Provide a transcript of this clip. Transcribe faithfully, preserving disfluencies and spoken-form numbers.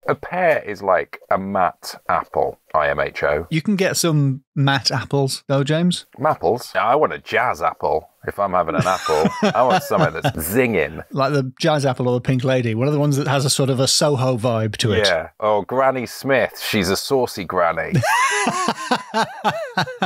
A pear is like a matte apple, I M H O. You can get some matte apples, though, James. Mapples? I want a jazz apple. If I'm having an apple, I want something that's zinging. Like the jazz apple or the pink lady. One of the ones that has a sort of a Soho vibe to it. Yeah. Oh, Granny Smith. She's a saucy granny.